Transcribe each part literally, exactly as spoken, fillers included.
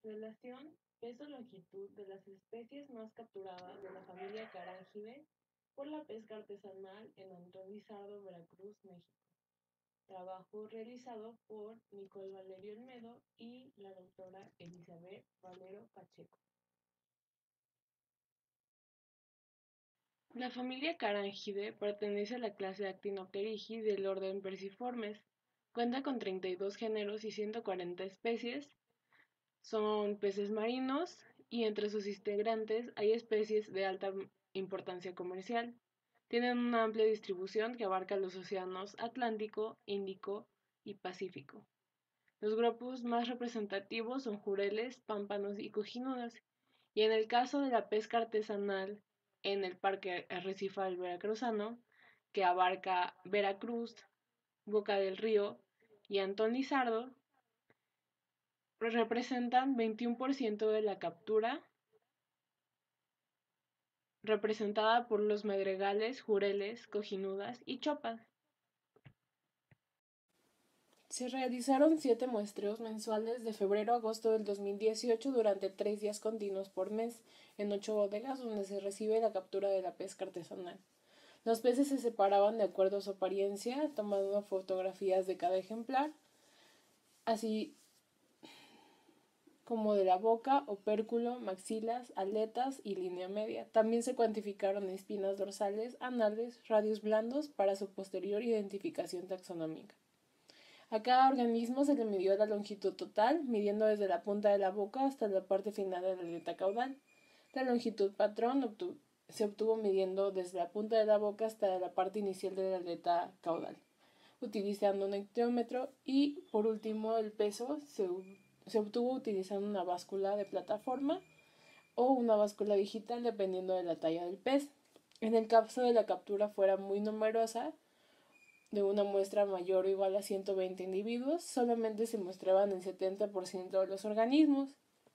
Relación peso-longitud de las especies más capturadas de la familia Carangidae por la pesca artesanal en Antón Lizardo, Veracruz, México. Trabajo realizado por Nicole Valerio Olmedo y la doctora Elizabeth Valero Pacheco. La familia Carangidae pertenece a la clase Actinopterygii del orden Perciformes. Cuenta con treinta y dos géneros y ciento cuarenta especies. Son peces marinos y entre sus integrantes hay especies de alta importancia comercial. Tienen una amplia distribución que abarca los océanos Atlántico, Índico y Pacífico. Los grupos más representativos son jureles, pámpanos y cojinudas. Y en el caso de la pesca artesanal en el Parque Arrecifal Veracruzano, que abarca Veracruz, Boca del Río y Antón Lizardo, representan veintiuno por ciento de la captura, representada por los madrigales, jureles, cojinudas y chopas. Se realizaron siete muestreos mensuales de febrero a agosto del dos mil dieciocho durante tres días continuos por mes, en ocho bodegas donde se recibe la captura de la pesca artesanal. Los peces se separaban de acuerdo a su apariencia, tomando fotografías de cada ejemplar, así como de la boca, opérculo, maxilas, aletas y línea media. También se cuantificaron espinas dorsales, anales, radios blandos para su posterior identificación taxonómica. A cada organismo se le midió la longitud total, midiendo desde la punta de la boca hasta la parte final de la aleta caudal. La longitud patrón obtu- se obtuvo midiendo desde la punta de la boca hasta la parte inicial de la aleta caudal, utilizando un hectómetro, y por último el peso se, se obtuvo utilizando una báscula de plataforma o una báscula digital dependiendo de la talla del pez. En el caso de la captura fuera muy numerosa, de una muestra mayor o igual a ciento veinte individuos, solamente se muestraban el setenta por ciento de los organismos.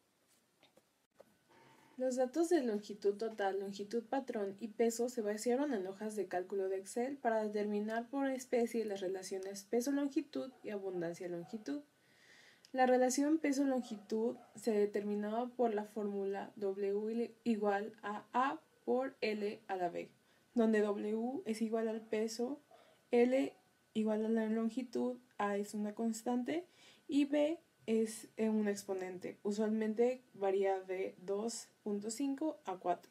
Los datos de longitud total, longitud patrón y peso se vaciaron en hojas de cálculo de Excel para determinar por especie las relaciones peso-longitud y abundancia-longitud. La relación peso-longitud se determinaba por la fórmula W igual a A por L a la B, donde W es igual al peso, L igual a la longitud, A es una constante y B es un exponente. Usualmente varía de dos punto cinco a cuatro.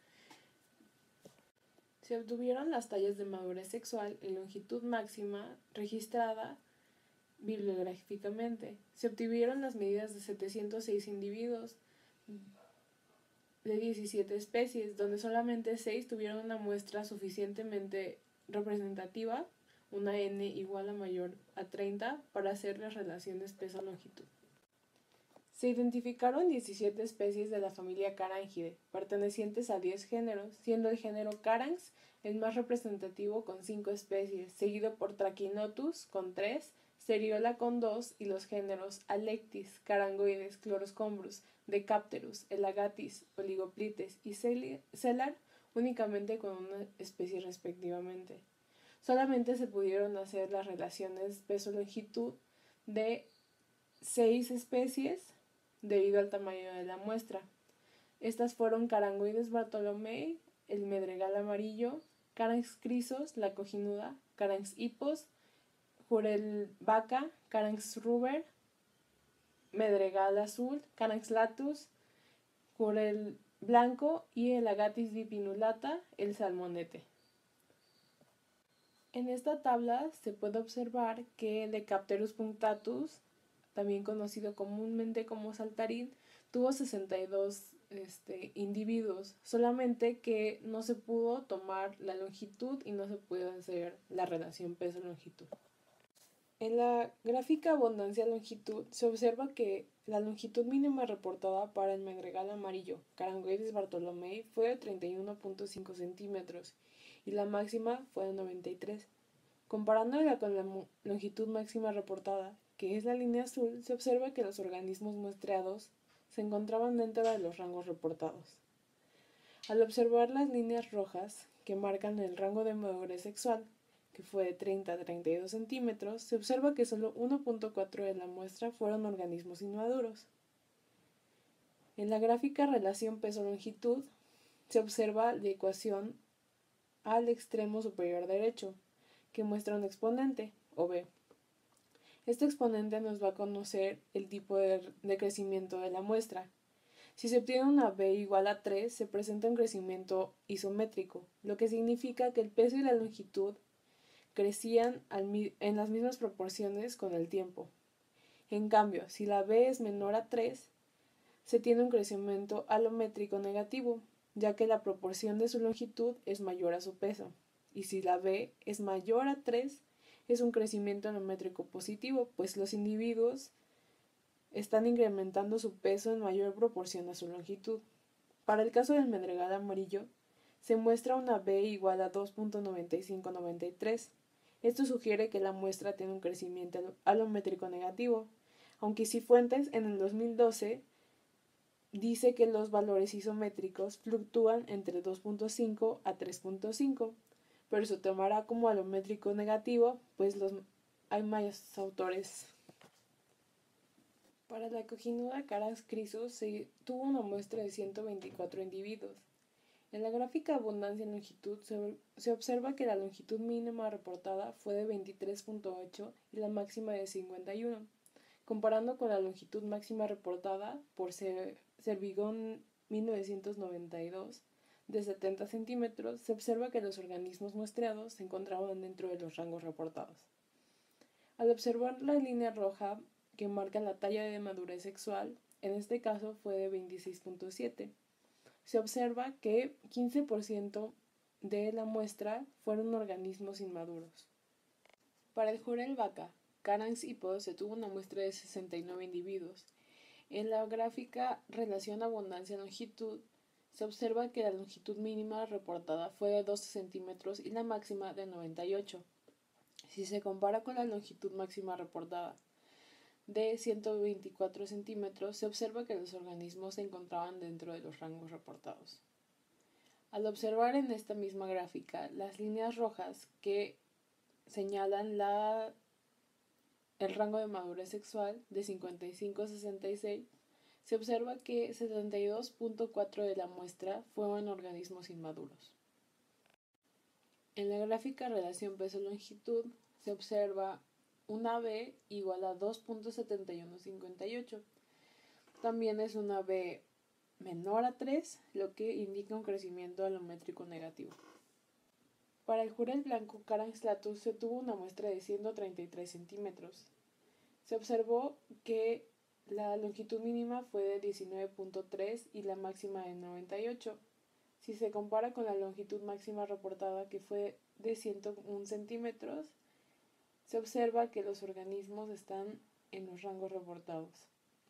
Se obtuvieron las tallas de madurez sexual y longitud máxima registrada bibliográficamente. Se obtuvieron las medidas de setecientos seis individuos de diecisiete especies, donde solamente seis tuvieron una muestra suficientemente representativa, una N igual a mayor a treinta, para hacer las relaciones peso-longitud. Se identificaron diecisiete especies de la familia Carangidae, pertenecientes a diez géneros, siendo el género Caranx el más representativo con cinco especies, seguido por Trachinotus con tres, Seriola con dos y los géneros Alectis, Carangoides, Chloroscombrus, Decapterus, Elagatis, Oligoplites y Cellar únicamente con una especie respectivamente. Solamente se pudieron hacer las relaciones peso-longitud de seis especies debido al tamaño de la muestra. Estas fueron Carangoides bartolomei, el medregal amarillo, Caranx crisos, la cojinuda, Caranx hippos, Jurel vaca, Caranx ruber, medregal azul, Caranx latus, Jurel blanco y el Agatis bipinulata, el salmonete. En esta tabla se puede observar que el Decapterus punctatus, también conocido comúnmente como saltarín, tuvo sesenta y dos este, individuos, solamente que no se pudo tomar la longitud y no se pudo hacer la relación peso-longitud. En la gráfica abundancia-longitud se observa que la longitud mínima reportada para el medregal amarillo, Carangoides bartolomei, fue de treinta y uno punto cinco centímetros y la máxima fue de noventa y tres. Comparándola con la longitud máxima reportada, que es la línea azul, se observa que los organismos muestreados se encontraban dentro de los rangos reportados. Al observar las líneas rojas que marcan el rango de madurez sexual, que fue de treinta a treinta y dos centímetros, se observa que solo uno punto cuatro de la muestra fueron organismos inmaduros. En la gráfica relación peso-longitud se observa la ecuación al extremo superior derecho, que muestra un exponente, o b. Este exponente nos va a conocer el tipo de, de crecimiento de la muestra. Si se obtiene una b igual a tres, se presenta un crecimiento isométrico, lo que significa que el peso y la longitud crecían al, en las mismas proporciones con el tiempo. En cambio, si la b es menor a tres, se tiene un crecimiento alométrico negativo, ya que la proporción de su longitud es mayor a su peso. Y si la b es mayor a tres, es un crecimiento alométrico positivo, pues los individuos están incrementando su peso en mayor proporción a su longitud. Para el caso del medregal amarillo, se muestra una b igual a dos punto noventa y cinco noventa y tres. Esto sugiere que la muestra tiene un crecimiento alométrico negativo, aunque Cifuentes en el dos mil doce dice que los valores isométricos fluctúan entre dos punto cinco a tres punto cinco, pero se tomará como alométrico negativo, pues los, hay más autores. Para la cojinuda Caras Crisus se tuvo una muestra de ciento veinticuatro individuos. En la gráfica abundancia en longitud se, se observa que la longitud mínima reportada fue de veintitrés punto ocho y la máxima de cincuenta y uno. Comparando con la longitud máxima reportada por Servigón mil novecientos noventa y dos de setenta centímetros, se observa que los organismos muestreados se encontraban dentro de los rangos reportados. Al observar la línea roja que marca la talla de madurez sexual, en este caso fue de veintiséis punto siete, se observa que quince por ciento de la muestra fueron organismos inmaduros. Para el jurel vaca, Caranx y Poe se tuvo una muestra de sesenta y nueve individuos. En la gráfica relación abundancia-longitud se observa que la longitud mínima reportada fue de doce centímetros y la máxima de noventa y ocho. Si se compara con la longitud máxima reportada de ciento veinticuatro centímetros, se observa que los organismos se encontraban dentro de los rangos reportados. Al observar en esta misma gráfica las líneas rojas que señalan la el rango de madurez sexual de cincuenta y cinco a sesenta y seis, se observa que setenta y dos punto cuatro de la muestra fueron organismos inmaduros. En la gráfica relación peso-longitud se observa una b igual a dos punto setenta y uno cincuenta y ocho. También es una b menor a tres, lo que indica un crecimiento alométrico negativo. Para el jurel blanco Caranx latus se tuvo una muestra de ciento treinta y tres centímetros. Se observó que la longitud mínima fue de diecinueve punto tres y la máxima de noventa y ocho. Si se compara con la longitud máxima reportada, que fue de ciento uno centímetros, se observa que los organismos están en los rangos reportados.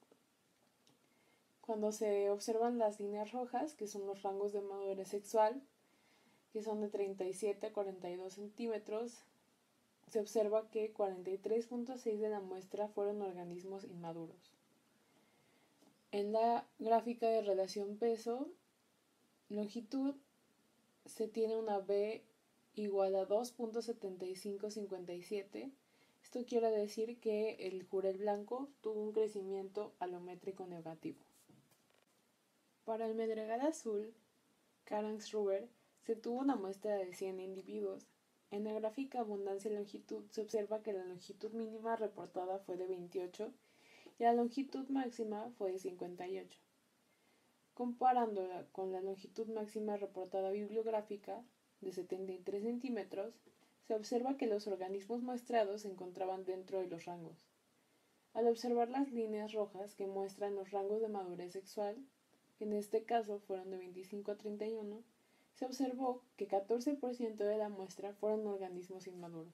Cuando se observan las líneas rojas, que son los rangos de madurez sexual, que son de treinta y siete a cuarenta y dos centímetros, se observa que cuarenta y tres punto seis de la muestra fueron organismos inmaduros. En la gráfica de relación peso-longitud se tiene una b igual a dos punto setenta y cinco cincuenta y siete. Esto quiere decir que el jurel blanco tuvo un crecimiento alométrico negativo. Para el medregal azul, Caranx Ruber, se tuvo una muestra de cien individuos. En la gráfica abundancia-longitud se observa que la longitud mínima reportada fue de veintiocho y la longitud máxima fue de cincuenta y ocho. Comparándola con la longitud máxima reportada bibliográfica de setenta y tres centímetros, se observa que los organismos muestreados se encontraban dentro de los rangos. Al observar las líneas rojas que muestran los rangos de madurez sexual, que en este caso fueron de veinticinco a treinta y uno, se observó que catorce por ciento de la muestra fueron organismos inmaduros.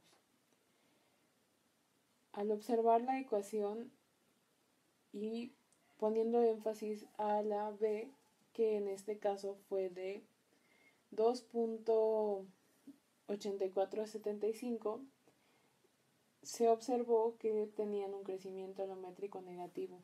Al observar la ecuación y poniendo énfasis a la b, que en este caso fue de dos punto ochenta y cuatro a setenta y cinco, se observó que tenían un crecimiento alométrico negativo.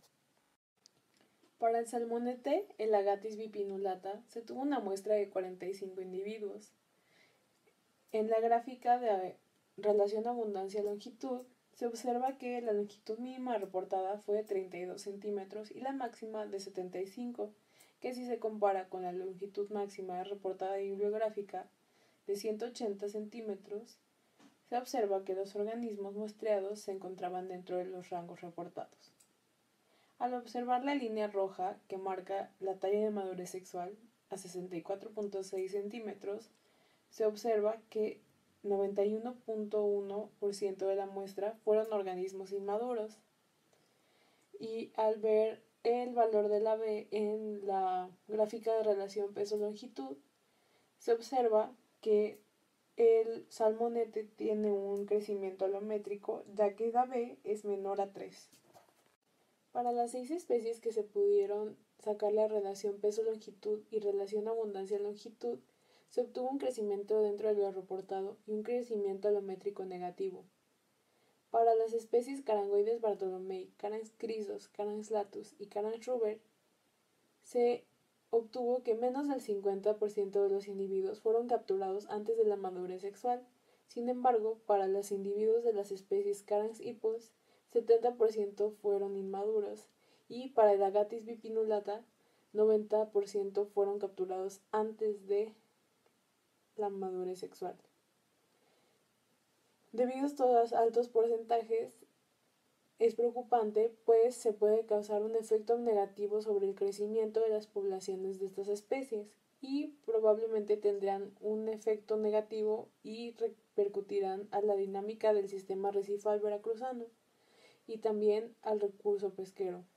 Para el salmonete, el Agathis bipinulata, se tuvo una muestra de cuarenta y cinco individuos. En la gráfica de relación abundancia-longitud se observa que la longitud mínima reportada fue de treinta y dos centímetros y la máxima de setenta y cinco, que si se compara con la longitud máxima reportada bibliográfica de ciento ochenta centímetros, se observa que los organismos muestreados se encontraban dentro de los rangos reportados. Al observar la línea roja que marca la talla de madurez sexual a sesenta y cuatro punto seis centímetros, se observa que noventa y uno punto uno por ciento de la muestra fueron organismos inmaduros. Y al ver el valor de la B en la gráfica de relación peso-longitud, se observa que el salmonete tiene un crecimiento alométrico, ya que la B es menor a tres. Para las seis especies que se pudieron sacar la relación peso-longitud y relación abundancia-longitud, se obtuvo un crecimiento dentro de lo reportado y un crecimiento alométrico negativo. Para las especies Carangoides bartolomei, Caranx chrysos, Caranx latus y Caranx ruber, se obtuvo que menos del cincuenta por ciento de los individuos fueron capturados antes de la madurez sexual. Sin embargo, para los individuos de las especies Caranx hippus, setenta por ciento fueron inmaduros, y para el Agathis bipinulata, noventa por ciento fueron capturados antes de la madurez sexual. Debido a estos altos porcentajes, es preocupante, pues se puede causar un efecto negativo sobre el crecimiento de las poblaciones de estas especies y probablemente tendrán un efecto negativo y repercutirán a la dinámica del sistema arrecifal veracruzano y también al recurso pesquero.